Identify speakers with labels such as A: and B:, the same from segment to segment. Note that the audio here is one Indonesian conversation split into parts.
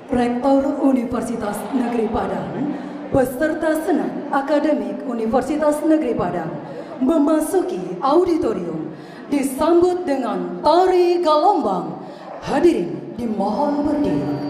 A: Rektor Universitas Negeri Padang beserta Senat Akademik Universitas Negeri Padang memasuki auditorium disambut dengan tari galombang. Hadirin dimohon berdiri.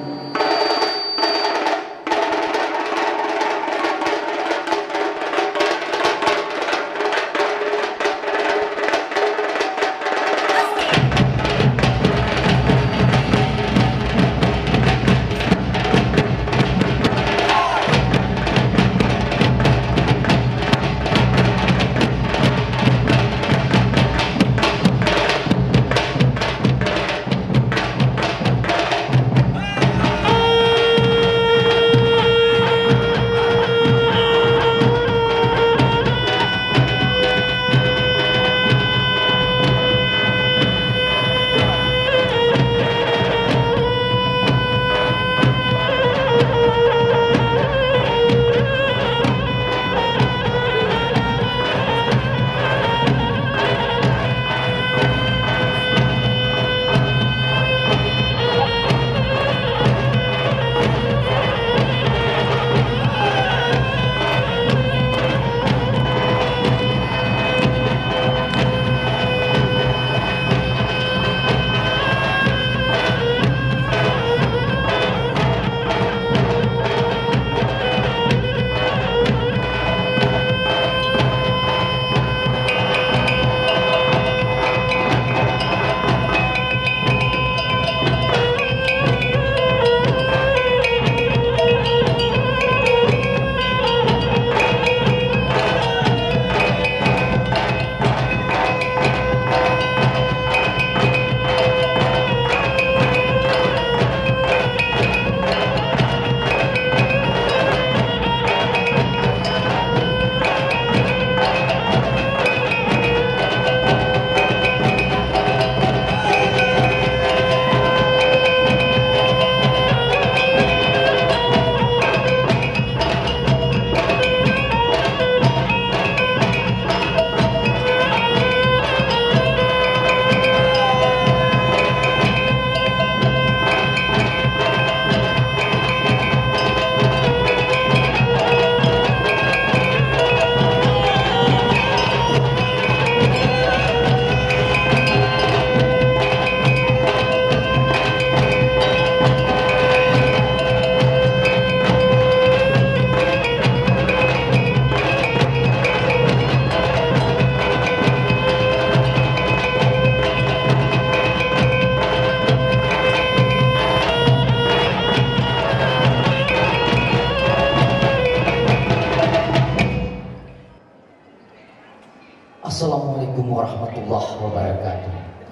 B: Assalamualaikum warahmatullahi wabarakatuh.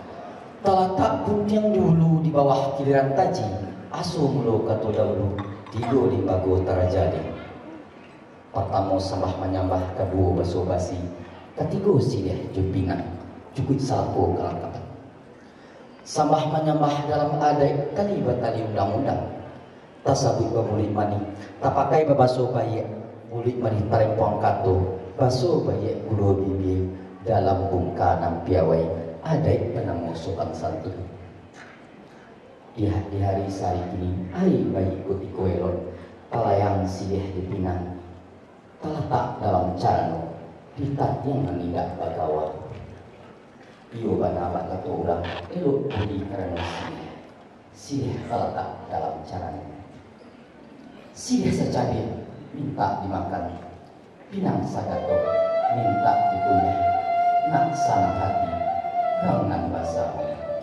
B: Talatak pun yang dulu di bawah kiliran taji, asu mulu katu dahulu, tigo di pago tarajadi. Pertama sambah menyambah kedua baso basi, ketiga silih jupingan, cukup salpo kelangkapan. Sambah menyambah dalam adai kali batali undang-undang. Tasabut bamulit mani, tak pakai babaso bayi, mulit mani tarempong kato, baso bayi gulo bibi. Dalam bungkanan piawai adai penemu sopan santun. Di hari sari ini ai bayi ikuti koelon palayang silih di pinang talatak dalam carano ditat yang menindak bagawan. Iyo banabat kata orang elok budi karena silih talatak dalam carano. Silih secabir minta dimakan, pinang sagato minta dipunyai. Nak sanang hati, rangan basah.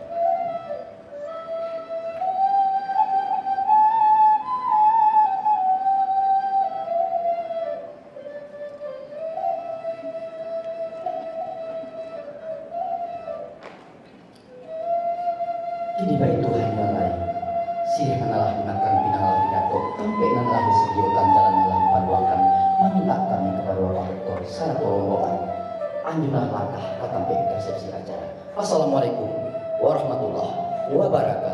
B: Kini baik Tuhan yang lain, sirih menalah dimakan pinang lahi dato, sampai menalah disediakan jalan lahi panduakan, meminta kami kepada Bapak Rektor, sana tolong anjuran langkah ketampe resepsi acara. Assalamualaikum warahmatullahi wabarakatuh.